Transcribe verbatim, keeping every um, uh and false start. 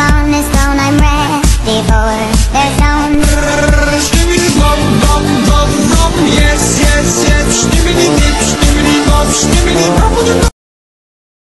on this throne, I'm ready for their zone. Stimmity bop, bop, bop, bop, yes, yes, yes. Stimmity dip, stimmity bop, stimmity bop.